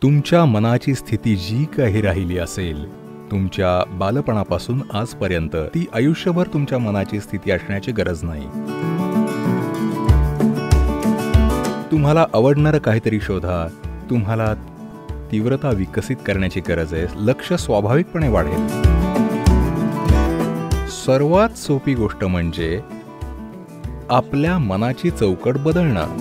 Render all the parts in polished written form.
तुमच्या मनाची स्थिती जी काही राहिली असेल तुमच्या बालपणापासून आजपर्यंत, ती आयुष्यभर तुमच्या मनाची स्थिती असण्याची गरज नाही. तुम्हाला आवडणारं काहीतरी शोधा. तुम्हाला तीव्रता विकसित करण्याची गरज आहे. लक्ष स्वाभाविकपणे वाढेल. सर्वात सोपी गोष्ट म्हणजे आपल्या मनाची चौकट बदलणं.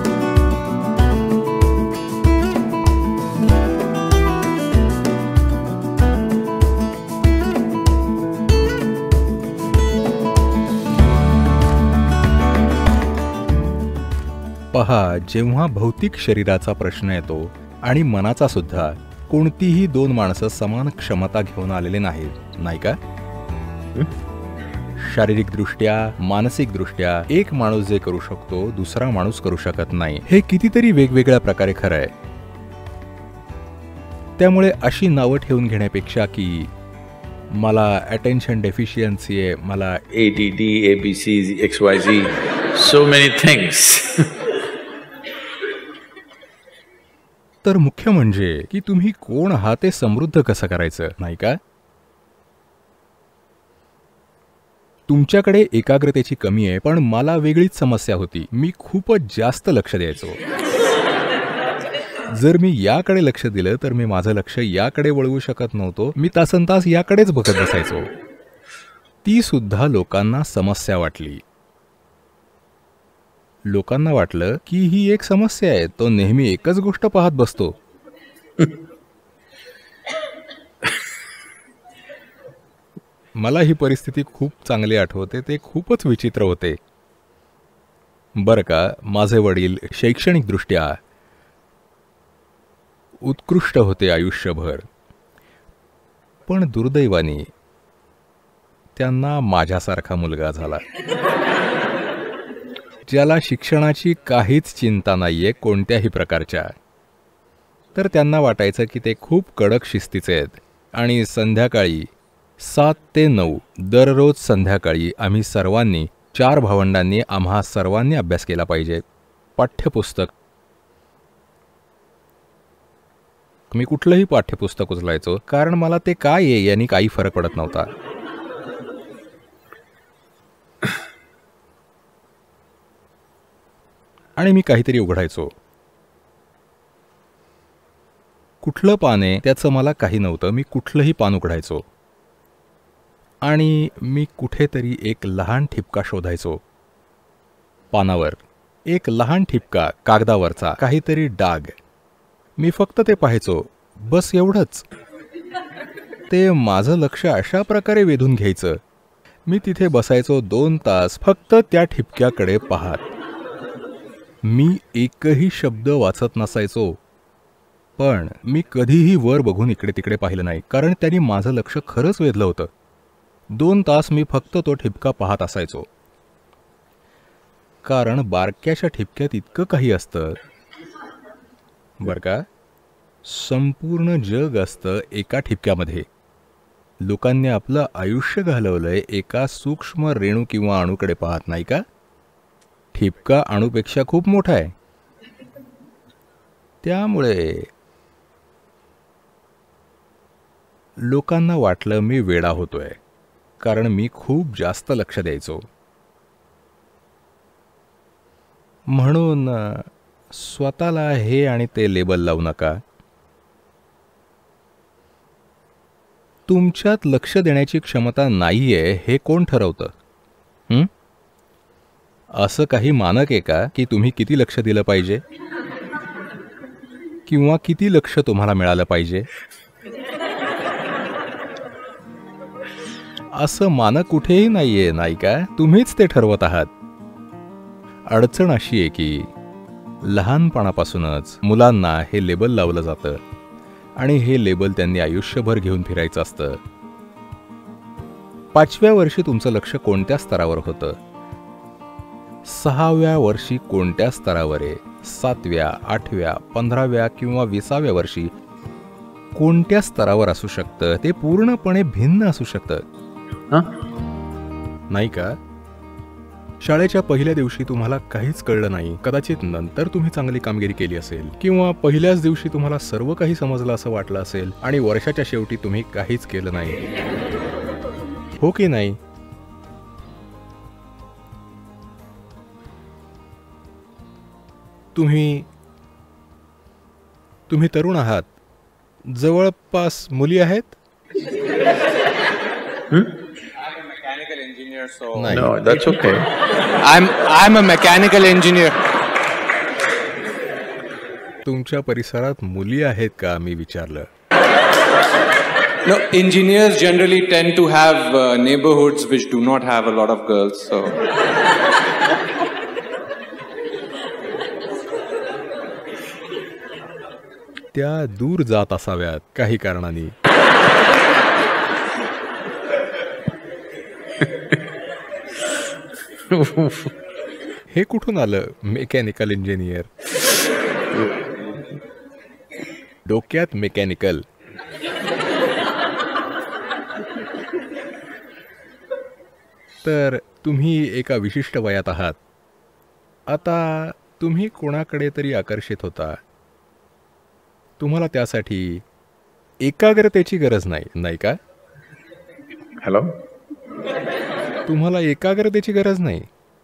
पहा, जेव्हा भौतिक शरीराचा प्रश्न येतो आणि मनाचा सुद्धा, कोणतीही दोन माणसं समान क्षमता घेऊन आलेले नाहीत, नाही का? शारीरिकदृष्ट्या, मानसिकदृष्ट्या एक माणूस जे करू शकतो दुसरा माणूस करू शकत नाही. हे कितीतरी वेगवेगळ्या प्रकारे खरं आहे. त्यामुळे अशी नावं ठेवून घेण्यापेक्षा की मला अटेन्शन डेफिशियन्सी आहे, मला ADD, ABC, XYZ, so many things. तर मुख्य म्हणजे की तुम्ही कोण आहात ते समृद्ध कसं करायचं, नाही का? तुमच्याकडे एकाग्रतेची कमी आहे, पण मला वेगळीच समस्या होती. मी खूपच जास्त लक्ष द्यायचो. जर मी याकडे लक्ष दिलं तर मी माझं लक्ष याकडे वळवू शकत नव्हतो. मी तासनतास याकडेच बघत बसायचो. ती सुद्धा लोकांना समस्या वाटली. लोकांना वाटलं की ही एक समस्या आहे, तो नेहमी एकच गोष्ट पाहत बसतो. मला ही परिस्थिती खूप चांगली आठवते. ते खूपच विचित्र होते. बरं का, माझे वडील शैक्षणिकदृष्ट्या उत्कृष्ट होते आयुष्यभर, पण दुर्दैवाने त्यांना माझ्यासारखा मुलगा झाला, ज्याला शिक्षणाची काहीच चिंता नाहीये कोणत्याही प्रकारच्या. तर त्यांना वाटायचं की ते खूप कडक शिस्तीचे आहेत आणि संध्याकाळी 7 ते 9 दररोज संध्याकाळी आम्ही सर्वांनी, 4 भावंडांनी, आम्हा सर्वांनी अभ्यास केला पाहिजे. पाठ्यपुस्तक, मी कुठलंही पाठ्यपुस्तक उचलायचो, कारण मला ते काय आहे यानी काही फरक पडत नव्हता. आणि मी काहीतरी उघडायचो. कुठलं पान आहे त्याचं मला काही नव्हतं. मी कुठलंही पान उघडायचो आणि मी कुठेतरी एक लहान ठिपका शोधायचो. पानावर एक लहान ठिपका, कागदावरचा काहीतरी डाग. मी फक्त ते पाहायचो, बस एवढंच. ते माझं लक्ष अशा प्रकारे वेधून घ्यायचं. मी तिथे बसायचो 2 तास फक्त त्या ठिपक्याकडे पाहत. मी एकही शब्द वाचत नसायचो, पण मी कधीही वर बघून इकडे तिकडे पाहिलं नाही, कारण त्यांनी माझं लक्ष खरंच वेधलं होतं. 2 तास मी फक्त तो ठिपका पाहत असायचो, कारण बारक्याच्या ठिपक्यात इतकं काही असतं. बरं का, संपूर्ण जग असतं एका ठिपक्यामध्ये. लोकांनी आपलं आयुष्य घालवलंय एका सूक्ष्म रेणू किंवा अणूकडे पाहत, नाही का? ठिपका अणूपेक्षा खूप मोठा आहे. त्यामुळे लोकांना वाटलं मी वेडा होतोय, कारण मी खूप जास्त लक्ष द्यायचो. म्हणून स्वतःला हे आणि ते लेबल लावू नका. तुमच्यात लक्ष देण्याची क्षमता नाहीये हे कोण ठरवतं? असं काही मानक आहे का की तुम्ही किती लक्ष दिलं पाहिजे किंवा किती लक्ष तुम्हाला मिळालं पाहिजे? असं मानक कुठेही नाहीये, नाही का? तुम्हीच ते ठरवत आहात. अडचण अशी आहे की लहानपणापासूनच मुलांना हे लेबल लावलं जातं आणि हे लेबल त्यांनी आयुष्यभर घेऊन फिरायचं असतं. 5व्या वर्षी तुमचं लक्ष कोणत्या स्तरावर होतं? 6व्या वर्षी कोणत्या स्तरावर आहे? 7व्या, 8व्या, 15व्या किंवा 20व्या वर्षी कोणत्या स्तरावर असू शकतं? ते पूर्णपणे भिन्न असू शकतं, नाही का? शाळेच्या पहिल्या दिवशी तुम्हाला काहीच कळलं नाही, कदाचित नंतर तुम्ही चांगली कामगिरी केली असेल, किंवा पहिल्याच दिवशी तुम्हाला सर्व काही समजलं असं वाटलं असेल आणि वर्षाच्या शेवटी तुम्ही काहीच केलं नाही. हो की नाही? तुम्ही तरुण आहात. जवळपास मुली आहेत? Mechanical engineer, so नाही. No, that's okay. I'm a mechanical engineer. तुमच्या परिसरात मुली आहेत का, मी विचारलं. No, engineers generally tend to have neighborhoods which do not have a lot of girls. So त्या दूर जात असाव्यात काही कारणाने. हे कुठून आलं मेकॅनिकल इंजिनियर? डोक्यात मेकॅनिकल. तर तुम्ही एका विशिष्ट वयात आहात. आता तुम्ही कोणाकडे तरी आकर्षित होता. तुम्हाला त्यासाठी एकाग्रतेची गरज नाही, नाही का? Hello? तुम्हाला एकाग्रतेची गरज नाही.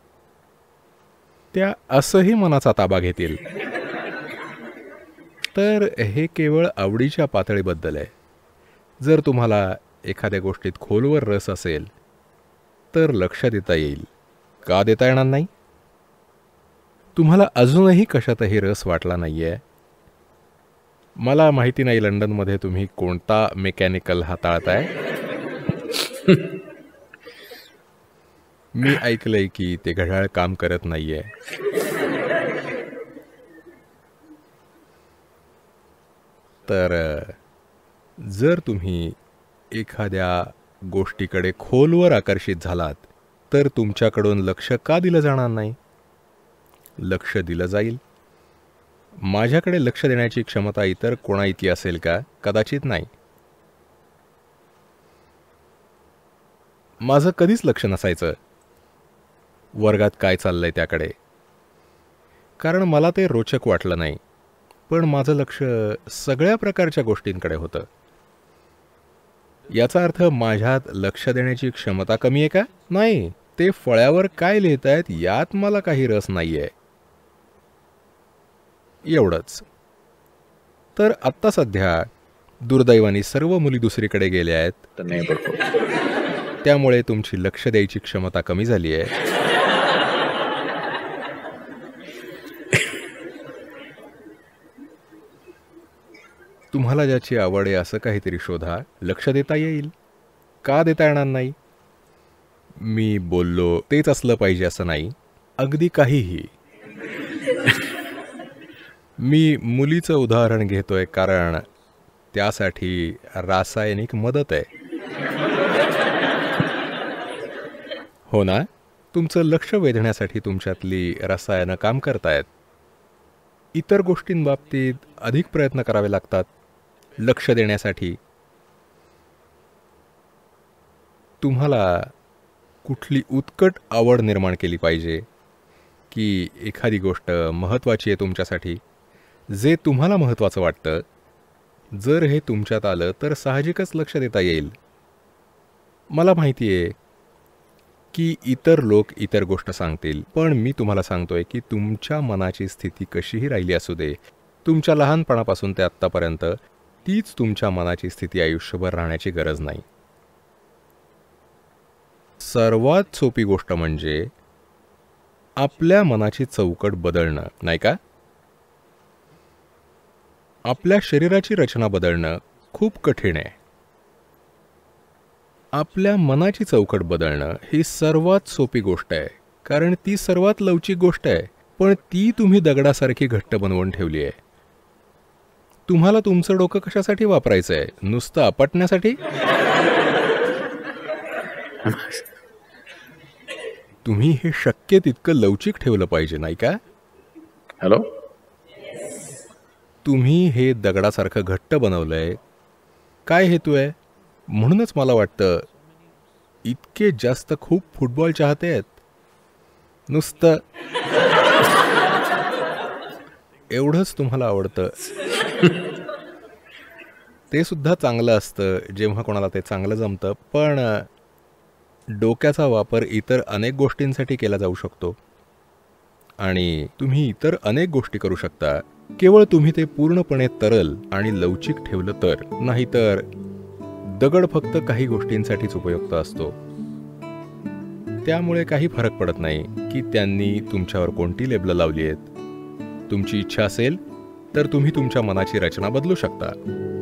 त्या असंही मनाचा ताबा घेतील. तर हे केवळ आवडीच्या पातळीबद्दल आहे. जर तुम्हाला एखाद्या गोष्टीत खोलवर रस असेल तर लक्ष देता येईल. का देता येणार नाही? तुम्हाला अजूनही कशातही रस वाटला नाहीये. मला माहिती नाही लंडनमध्ये तुम्ही कोणता मेकॅनिकल हाताळताय. मी ऐकलंय की ते घड्याळ काम करत नाहीये. तर जर तुम्ही एखाद्या गोष्टीकडे खोलवर आकर्षित झालात तर तुमच्याकडून लक्ष का दिलं जाणार नाही? लक्ष दिलं जाईल. माझ्याकडे लक्ष देण्याची क्षमता इतर कोणाइतकी असेल का? कदाचित नाही. माझं कधीच लक्ष नसायचं वर्गात काय चाललंय त्याकडे, कारण मला ते रोचक वाटलं नाही. पण माझं लक्ष सगळ्या प्रकारच्या गोष्टींकडे होतं. याचा अर्थ माझ्यात लक्ष देण्याची क्षमता कमी आहे का? नाही. ते फळ्यावर काय लिहितायत यात मला काही रस नाहीये. एवढंच. तर आत्ता सध्या दुर्दैवाने सर्व मुली दुसरीकडे गेल्या आहेत. The neighborhood. त्यामुळे तुमची लक्ष द्यायची क्षमता कमी झाली आहे. तुम्हाला ज्याची आवड आहे असं काहीतरी शोधा. लक्ष देता येईल. का देता येणार नाही? मी बोललो तेच असलं पाहिजे असं नाही. अगदी काहीही. मी मुलीचं उदाहरण घेतोय कारण त्यासाठी रासायनिक मदत आहे. हो ना? तुमचं लक्ष वेधण्यासाठी तुमच्यातली रसायनं काम करतायत. इतर गोष्टींबाबतीत अधिक प्रयत्न करावे लागतात लक्ष देण्यासाठी. तुम्हाला कुठली उत्कट आवड निर्माण केली पाहिजे की एखादी गोष्ट महत्त्वाची आहे तुमच्यासाठी, जे तुम्हाला महत्त्वाचं वाटतं. जर हे तुमच्यात आलं तर साहजिकच लक्ष देता येईल. मला माहिती आहे की इतर लोक इतर गोष्ट सांगतील, पण मी तुम्हाला सांगतोय की तुमच्या मनाची स्थिती कशीही राहिली असू दे, तुमच्या लहानपणापासून ते आत्तापर्यंत तीच तुमच्या मनाची स्थिती आयुष्यभर राहण्याची गरज नाही. सर्वात सोपी गोष्ट म्हणजे आपल्या मनाची चौकट बदलणं, नाही का? आपल्या शरीराची रचना बदलणं खूप कठीण आहे. आपल्या मनाची चौकट बदलणं ही सर्वात सोपी गोष्ट आहे, कारण ती सर्वात लवचिक गोष्ट आहे. पण ती तुम्ही दगडासारखी घट्ट बनवून ठेवली आहे. तुम्हाला तुमचं डोकं कशासाठी वापरायचं आहे? नुसतं आपटण्यासाठी? तुम्ही हे शक्य तितकं लवचिक ठेवलं पाहिजे, नाही का? Hello? तुम्ही हे दगडासारखं घट्ट बनवलंय. काय हेतू आहे? म्हणूनच मला वाटतं इतके जास्त खूप फुटबॉल चाहते आहेत. नुसतं एवढंच तुम्हाला आवडतं. ते सुद्धा चांगलं असतं जेव्हा कोणाला ते चांगलं जमतं, पण डोक्याचा वापर इतर अनेक गोष्टींसाठी केला जाऊ शकतो आणि तुम्ही इतर अनेक गोष्टी करू शकता, केवळ तुम्ही ते पूर्णपणे तरल आणि लवचिक ठेवलं तर. नाहीतर दगड फक्त काही गोष्टींसाठीच उपयुक्त असतो. त्यामुळे काही फरक पडत नाही की त्यांनी तुमच्यावर कोणती लेबलं लावली आहेत. तुमची इच्छा असेल तर तुम्ही तुमच्या मनाची रचना बदलू शकता.